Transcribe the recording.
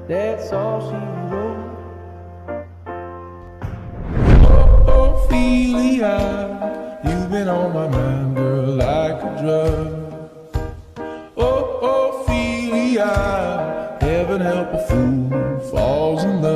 That's all she wrote. Oh, Ophelia, you've been on my mind, girl, like a drug. Oh, Ophelia, heaven help a fool who falls in love.